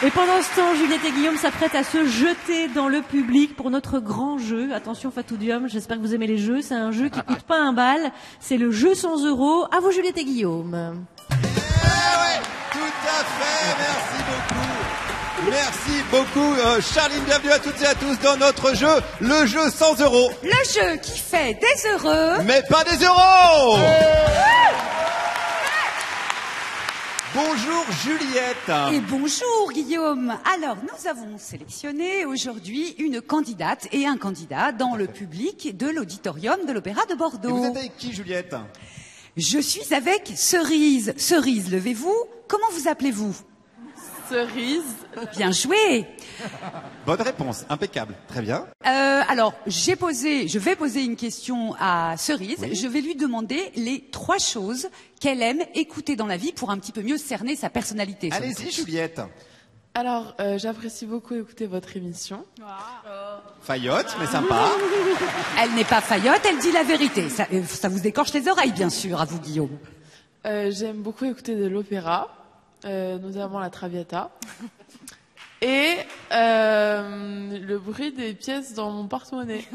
Et pendant ce temps, Juliette et Guillaume s'apprêtent à se jeter dans le public pour notre grand jeu. Attention Fatoudium, j'espère que vous aimez les jeux. C'est un jeu qui coûte pas un bal. C'est le jeu 100 €. À vous Juliette et Guillaume. Ouais, tout à fait, merci beaucoup. Charline, bienvenue à toutes et à tous dans notre jeu, le jeu 100 €. Le jeu qui fait des heureux. Mais pas des euros. Bonjour Juliette. Et bonjour Guillaume. Alors, nous avons sélectionné aujourd'hui une candidate et un candidat dans le public de l'auditorium de l'Opéra de Bordeaux. Et vous êtes avec qui Juliette? Je suis avec Cerise. Cerise, levez-vous. Comment vous appelez-vous? Cerise. Bien joué. Bonne réponse, impeccable, très bien. Alors, je vais poser une question à Cerise. Oui. Je vais lui demander les 3 choses qu'elle aime écouter dans la vie pour un petit peu mieux cerner sa personnalité. Allez-y Juliette. Alors, j'apprécie beaucoup écouter votre émission. Faillotte, mais sympa. Elle n'est pas faillotte, elle dit la vérité. Ça vous écorche les oreilles, bien sûr, à vous Guillaume. J'aime beaucoup écouter de l'opéra, notamment la Traviata. Et le bruit des pièces dans mon porte-monnaie.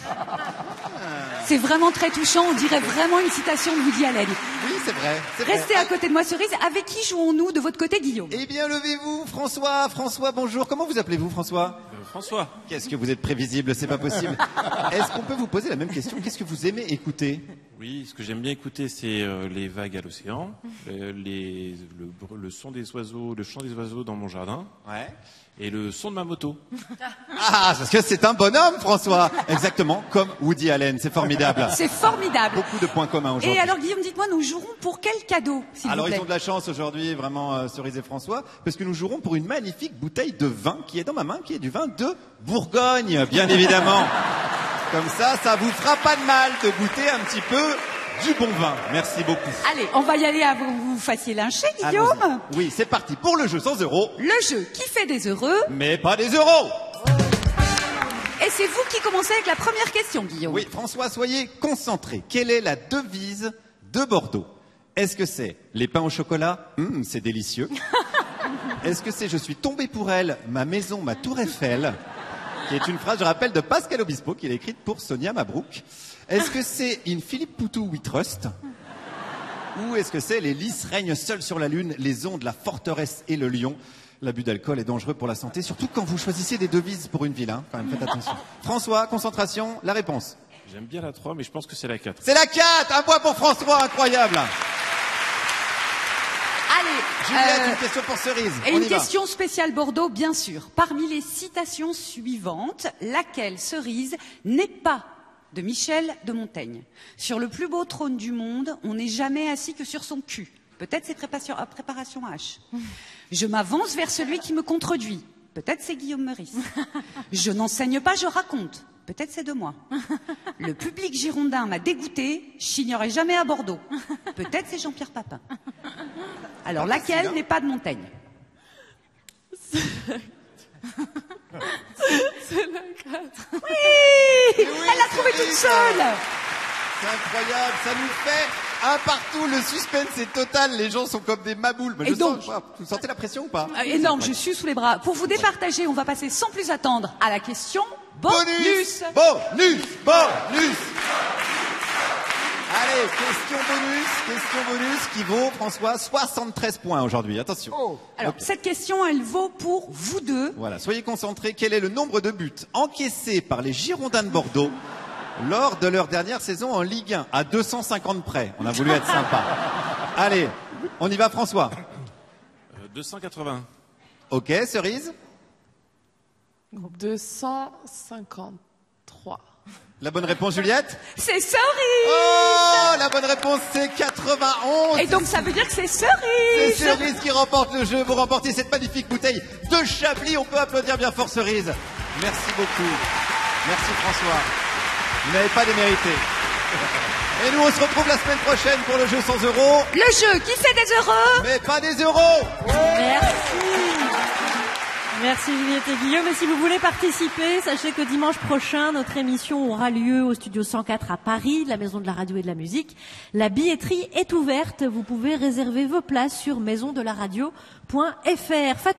C'est vraiment très touchant, on dirait vraiment une citation de Woody Allen. Oui, c'est vrai. Restez à côté de moi, Cerise. Avec qui jouons-nous de votre côté, Guillaume? Eh bien, levez-vous, François. François, bonjour. Comment vous appelez-vous, François? François. Qu'est-ce que vous êtes prévisible, c'est pas possible. Est-ce qu'on peut vous poser la même question? Qu'est-ce que vous aimez écouter? Oui, ce que j'aime bien écouter, c'est les vagues à l'océan, le son des oiseaux, le chant des oiseaux dans mon jardin, Ouais. et le son de ma moto. Ah, parce que c'est un bonhomme, François. Exactement, comme Woody Allen. C'est formidable. C'est formidable. Beaucoup de points communs aujourd'hui. Et alors, Guillaume, dites-moi, nous jouerons pour quel cadeau, s'il vous Alors, plaît? ils ont de la chance aujourd'hui, vraiment, Cerise et François, parce que nous jouerons pour une magnifique bouteille de vin qui est dans ma main, qui est du vin de Bourgogne, bien évidemment. Comme ça vous fera pas de mal de goûter un petit peu du bon vin. Merci beaucoup. Allez, on va y aller avant que vous fassiez lyncher, Guillaume. Allons-y. Oui, c'est parti pour le jeu 100 €. Le jeu qui fait des heureux. Mais pas des euros. Et c'est vous qui commencez avec la première question, Guillaume. Oui, François, soyez concentrés. Quelle est la devise de Bordeaux? Est-ce que c'est les pains au chocolat? C'est délicieux. Est-ce que c'est je suis tombé pour elle, ma maison, ma tour Eiffel? Qui est une phrase, je rappelle, de Pascal Obispo, qu'il a écrite pour Sonia Mabrouk. Est-ce que c'est in Philippe Poutou we trust? Ou est-ce que c'est les lys règnent seuls sur la lune, les ondes, la forteresse et le lion? L'abus d'alcool est dangereux pour la santé, surtout quand vous choisissez des devises pour une ville, hein. Quand même, faites attention. François, concentration, la réponse. J'aime bien la 3, mais je pense que c'est la 4. C'est la 4, un point pour François, incroyable. Allez, Juliette, une question pour Cerise. et On une y va. question spéciale Bordeaux, bien sûr. Parmi les citations suivantes, laquelle, Cerise, n'est pas de Michel de Montaigne? Sur le plus beau trône du monde, on n'est jamais assis que sur son cul. Peut-être c'est préparation H. Je m'avance vers celui qui me contredit. Peut-être c'est Guillaume Meurice. Je n'enseigne pas, je raconte. Peut-être c'est de moi. Le public girondin m'a dégoûté. J'ignorais jamais à Bordeaux. Peut-être c'est Jean-Pierre Papin. Alors, laquelle n'est pas de Montaigne? C'est la 4. Oui, elle l'a trouvée toute seule. C'est incroyable, ça nous fait un partout, le suspense est total, les gens sont comme des maboules. Mais Et donc, vous sentez la pression ou pas? Énorme, je suis sous les bras. Pour vous départager, on va passer sans plus attendre à la question bonus. Bonus. Allez, question bonus qui vaut, François, 73 points aujourd'hui, attention. Alors, cette question, elle vaut pour vous deux. Voilà, soyez concentrés, quel est le nombre de buts encaissés par les Girondins de Bordeaux lors de leur dernière saison en Ligue 1, à 250 près? On a voulu être sympa. Allez, on y va François. 280. Ok, Cerise? 253. La bonne réponse, Juliette? C'est Cerise. Oh, la bonne réponse, c'est 91. Et donc, ça veut dire que c'est C'est Cerise. Cerise qui remporte le jeu. Vous remportez cette magnifique bouteille de Chablis. On peut applaudir bien fort Cerise. Merci beaucoup. Merci François. Vous n'avez pas démérité. Et nous, on se retrouve la semaine prochaine pour le jeu 100 €. Le jeu qui fait des heureux. Mais pas des euros. Merci Juliette et Guillaume. Et si vous voulez participer, sachez que dimanche prochain, notre émission aura lieu au studio 104 à Paris, la maison de la radio et de la musique. La billetterie est ouverte. Vous pouvez réserver vos places sur maisondelaradio.fr.